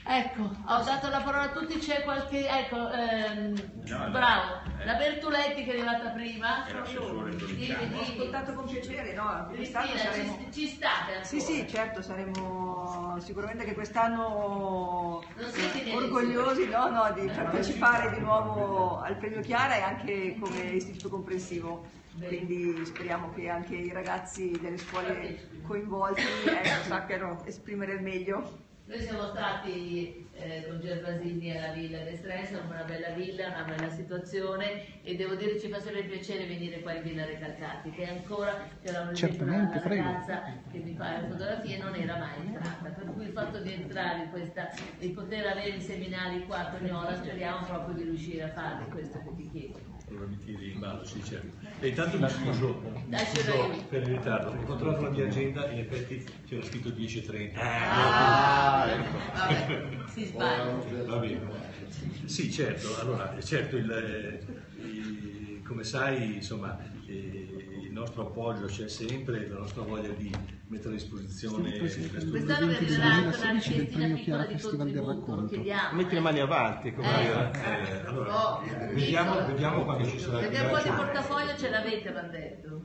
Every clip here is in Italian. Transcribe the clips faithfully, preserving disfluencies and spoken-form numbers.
Ecco, ho dato la parola a tutti, c'è qualche... ecco, ehm, no, bravo, eh. La Bertuletti che è arrivata prima. Ho ascoltato con piacere, no? Cristina, saremo... ci, ci state ancora? Sì, sì, certo, saremo sicuramente che quest'anno orgogliosi no, no, di partecipare di nuovo al Premio Chiara e anche come istituto comprensivo. Quindi speriamo che anche i ragazzi delle scuole coinvolti ecco, sappiano esprimere il meglio. Noi siamo stati eh, con Gervasini alla Villa d'Estressa, una bella villa, una bella situazione e devo dire ci fa sempre piacere venire qua in Villa Recalcati, che ancora c'era una ragazza che mi fa le fotografie e non era mai entrata, per cui il fatto di entrare in questa, di poter avere i seminari qua a Tognola, speriamo proprio di riuscire a farli, questo che ti chiedo. Allora mi tiri in ballo, sì certo. E intanto mi scuso, mi scuso per il ritardo, ho controllato la mia agenda e in effetti c'era scritto dieci e trenta. Ah, ecco. Vabbè, si sbaglia. Va bene. Sì, certo, allora, certo, il, il, come sai, insomma, il nostro appoggio c'è sempre, la nostra voglia di mettere a disposizione quest'anno che arriverà anche una richiestina piccola di contributo, lo chiediamo. Metti le mani avanti, come eh. Eh, allora, oh, vediamo, vediamo quando ci sarà il perché un po' di portafoglio ce l'avete, mi hanno detto.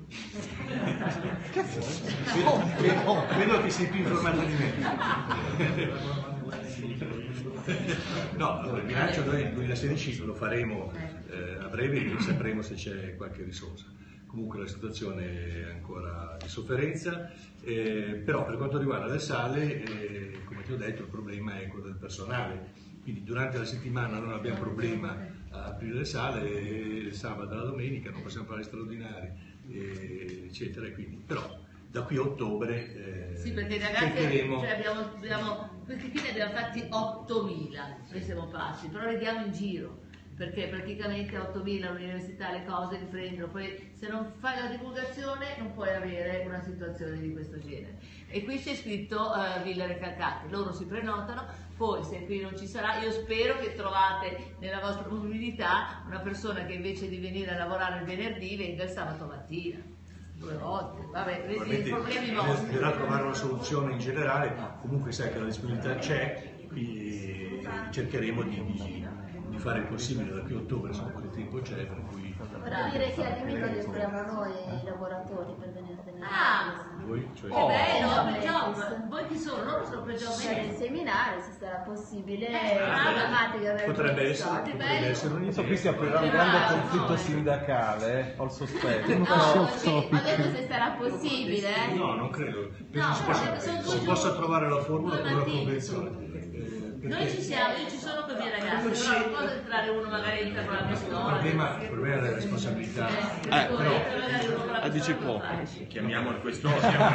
Vedo, vedo che sei più informato di me. No, allora il bilancio noi nel duemilasedici lo faremo eh, a breve e sapremo se c'è qualche risorsa. Comunque la situazione è ancora di sofferenza, eh, però per quanto riguarda le sale, eh, come ti ho detto, il problema è quello del personale. Quindi durante la settimana non abbiamo problema a aprire le sale, eh, il sabato e la domenica non possiamo fare straordinari, eh, eccetera. Quindi, però da qui a ottobre eh, sì, perché ragazzi cercheremo... cioè abbiamo, abbiamo, questi qui ne abbiamo fatti ottomila, noi siamo passi, però li diamo in giro. Perché praticamente ottomila l'università le cose li prendono, poi se non fai la divulgazione non puoi avere una situazione di questo genere. E qui c'è scritto uh, Villa Recalcati, loro si prenotano, poi se qui non ci sarà, io spero che trovate nella vostra mobilità una persona che invece di venire a lavorare il venerdì venga il sabato mattina. Due volte, vabbè, vedi i problemi vostri. Bisognerà trovare una soluzione in generale, comunque sai che la disponibilità c'è, quindi cercheremo di... di di fare il possibile da qui a ottobre, insomma quel tempo c'è, per cui... Vorrei dire che al limite li offriamo noi i lavoratori per venire a tenere. Ah! Voi? Cioè... Che bello, job! Voi chi sono? Loro sono per job? Per il seminario, se sarà possibile, eh, programmatica per potrebbe essere, potrebbe essere un Adesso qui si aprirà un grande conflitto sindacale, ho il sospetto. No, ho detto se sarà possibile. No, non credo. Penso No, si possa, si possa trovare la formula con una convenzione. Noi ci siamo, io ci sono con i miei ragazzi, però non può entrare uno magari entra con la pistola. Il problema, il problema della responsabilità. Eh, però, eh, dici poco. Chiamiamo il questore.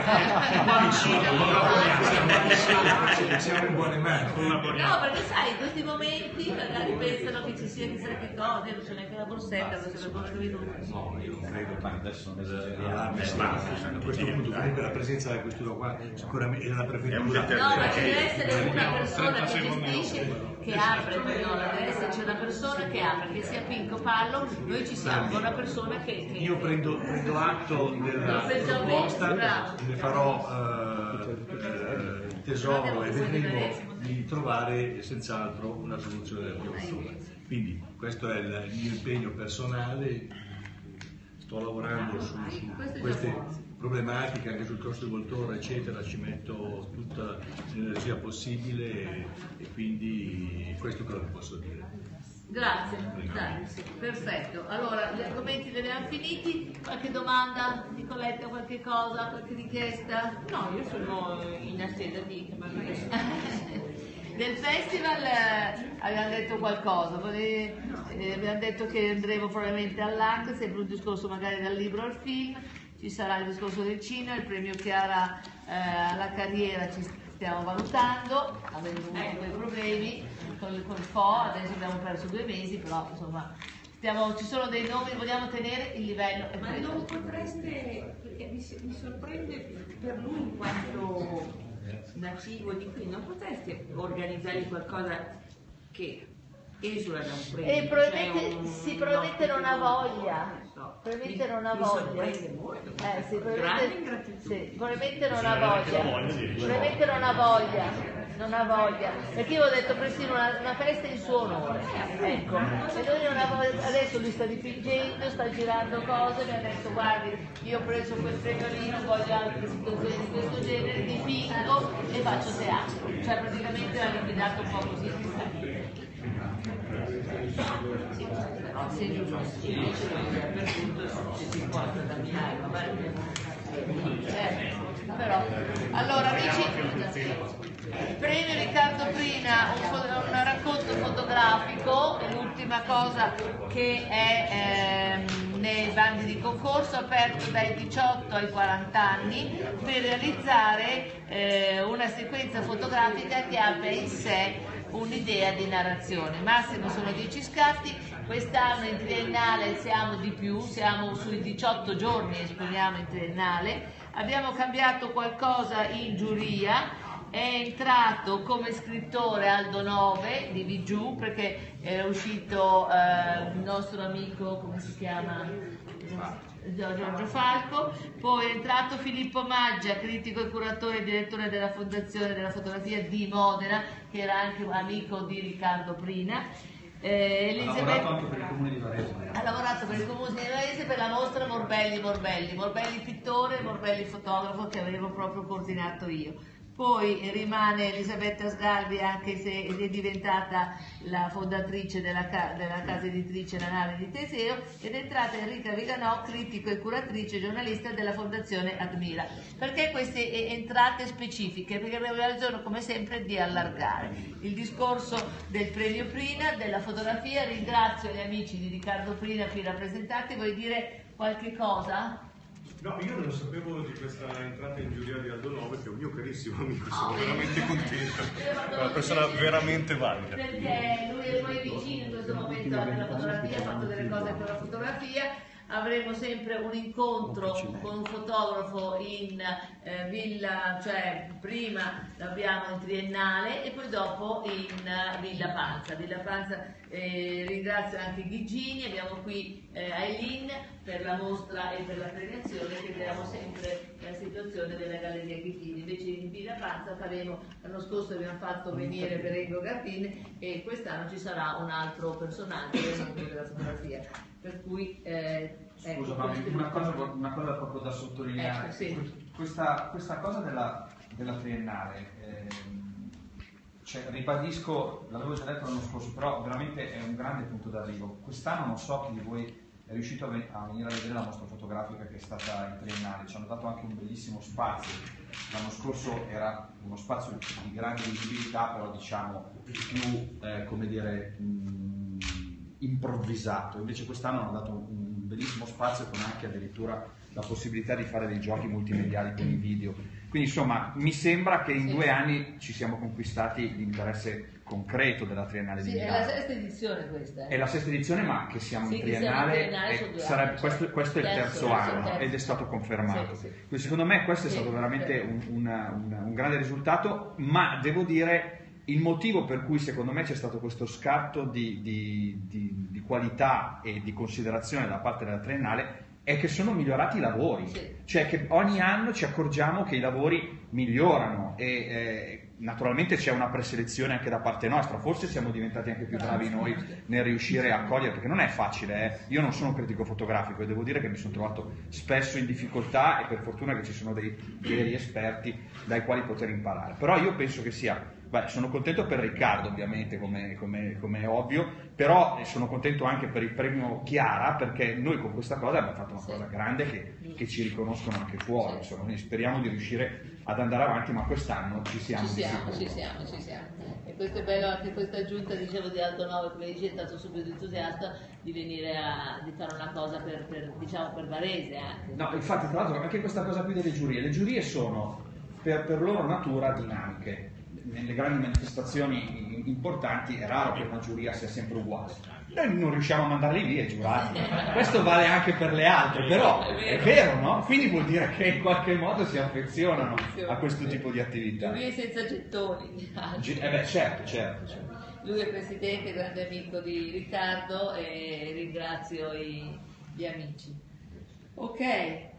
Siamo in buone mani. No, perché sai, in questi momenti magari pensano che ci sia chissà che cosa, non c'è neanche la borsetta, non c'è la borsa di tutto. No, io non credo, ma adesso non esageriamo. A questo punto comunque la presenza della questura qua sicuramente è la prefettura. No, ma ci deve essere una persona che gestisce, che apre, no, deve esserci una persona che apre, che sia qui in Copallo, noi ci siamo, una persona che... che... Io prendo, prendo atto della proposta, ne farò eh, eh, tesoro e vedremo di trovare senz'altro una soluzione della piattaforma. Quindi questo è il mio impegno personale, sto lavorando su, su queste problematiche, anche sul costo del voltore eccetera, ci metto tutta l'energia possibile e, e quindi questo è quello che posso dire. Grazie, grazie, perfetto. Allora, gli argomenti li abbiamo finiti, qualche domanda? Nicoletta, qualche cosa, qualche richiesta? No, io sono in attesa di... Del festival eh, abbiamo detto qualcosa, eh, abbiamo detto che andremo probabilmente all'A C, sempre un discorso magari dal libro al film, ci sarà il discorso del cinema, il premio Chiara eh, alla carriera ci stiamo valutando, avendo avuto quei problemi con, con il F O, adesso abbiamo perso due mesi, però insomma stiamo, ci sono dei nomi, vogliamo tenere il livello. Ma non potreste, perché mi, mi sorprende per lui in quanto nativo di qui, non potreste organizzare qualcosa che esula da un premio? E probabilmente, un, sì, probabilmente non ha voglia, so. probabilmente mi, non ha mi voglia. Molto, Eh, sì, grande probabilmente, ingratitudine. sì, probabilmente non ha voglia, probabilmente non ha voglia. non ha voglia, perché io ho detto persino una, una festa in suo onore, ecco, e lui non ha voglia, adesso lui sta dipingendo, sta girando cose, mi ha detto guardi, io ho preso quel premio lì, non voglio altre situazioni di questo genere, dipingo e faccio teatro, cioè praticamente l'ha liquidato un po' così. Sì, però se giusto, invece dappertutto ci si porta da Milano, eh, però, allora amici, premio Riccardo Prina, un, un racconto fotografico, è l'ultima cosa che è ehm, nei bandi di concorso, aperto dai diciotto ai quaranta anni, per realizzare eh, una sequenza fotografica che abbia in sé un'idea di narrazione. Massimo sono dieci scatti, quest'anno in triennale siamo di più, siamo sui diciotto giorni, esponiamo in triennale, abbiamo cambiato qualcosa in giuria, è entrato come scrittore Aldo Nove di Vigiù, perché era uscito eh, il nostro amico, come si chiama? Giorgio Falco, poi è entrato Filippo Maggia, critico e curatore e direttore della Fondazione della Fotografia di Modena, che era anche un amico di Riccardo Prina. Eh, ha lavorato anche per il comune di Varese. Ha lavorato per il comune di Varese per la mostra Morbelli Morbelli, Morbelli pittore e Morbelli fotografo, che avevo proprio coordinato io. Poi rimane Elisabetta Sgalvi, anche se è diventata la fondatrice della, ca della casa editrice La Nave di Teseo, ed è entrata Enrica Viganò, critico e curatrice giornalista della Fondazione Admira. Perché queste entrate specifiche? Perché abbiamo ragione, come sempre, di allargare il discorso del premio Prina, della fotografia. Ringrazio gli amici di Riccardo Prina qui rappresentati. Vuoi dire qualche cosa? No, io non sapevo di questa entrata in giuria di Aldo Nove, che è un mio carissimo amico, sono veramente contento, è una persona veramente valida. Perché lui è poi vicino in questo momento anche alla fotografia, ha fatto delle cose per la fotografia. Avremo sempre un incontro con un fotografo in eh, Villa, cioè prima l'abbiamo in triennale e poi dopo in uh, Villa Panza. Villa Panza eh, ringrazio anche Ghigini, abbiamo qui eh, Aileen per la mostra e per la premiazione, che vediamo sempre la situazione della Galleria Ghigini. Invece in Villa Panza faremo, l'anno scorso abbiamo fatto venire Berengo Garbin e quest'anno ci sarà un altro personaggio del mondo della fotografia. Per cui eh, scusa, ecco, ma una cosa, una cosa proprio da sottolineare, ecco, sì. questa, questa cosa della, della triennale, ehm, cioè, ribadisco, l'avevo già detto l'anno scorso, però veramente è un grande punto d'arrivo. Quest'anno non so chi di voi è riuscito a, ven a venire a vedere la mostra fotografica che è stata in triennale, ci hanno dato anche un bellissimo spazio. L'anno scorso era uno spazio di grande visibilità, però diciamo più, eh, come dire, mh, improvvisato. Invece quest'anno hanno dato un bellissimo spazio con anche addirittura la possibilità di fare dei giochi multimediali con i video. Quindi insomma mi sembra che in sì. due anni ci siamo conquistati l'interesse concreto della Triennale sì, di Milano. È la sesta edizione questa. Eh? È la sesta edizione, ma che siamo sì, in triennale, triennale e sarebbe, questo, questo è il terzo, terzo anno terzo. Ed è stato confermato. Sì, sì. Quindi secondo me questo è stato veramente un, una, una, un grande risultato, ma devo dire il motivo per cui secondo me c'è stato questo scatto di, di, di, di qualità e di considerazione da parte della Triennale è che sono migliorati i lavori, sì. Cioè che ogni anno ci accorgiamo che i lavori migliorano e eh, naturalmente c'è una preselezione anche da parte nostra, forse siamo diventati anche più bravi noi nel riuscire a cogliere, perché non è facile, eh. Io non sono un critico fotografico e devo dire che mi sono trovato spesso in difficoltà e per fortuna che ci sono dei veri esperti dai quali poter imparare, però io penso che sia... Beh, sono contento per Riccardo ovviamente, come, come, come è ovvio, però sono contento anche per il premio Chiara, perché noi con questa cosa abbiamo fatto una sì. cosa grande che, che ci riconoscono anche fuori, insomma, quindi speriamo di riuscire ad andare avanti, ma quest'anno ci siamo. Ci siamo, ci siamo, ci siamo. E questo è bello, anche questa aggiunta, dicevo, di Aldo Nove, come dice, è stato subito entusiasta di venire a di fare una cosa per, per, diciamo, per Varese anche. No, infatti, tra l'altro, anche questa cosa qui delle giurie, le giurie sono per, per loro natura dinamiche. Nelle grandi manifestazioni importanti è raro che una giuria sia sempre uguale. Noi non riusciamo a mandarli via i giurati. Questo vale anche per le altre, però è vero, no? Quindi vuol dire che in qualche modo si affezionano a questo tipo di attività. Giurie senza gettoni. Eh beh, certo, certo, certo. Lui è presidente, grande amico di Riccardo, e ringrazio i, gli amici. Ok.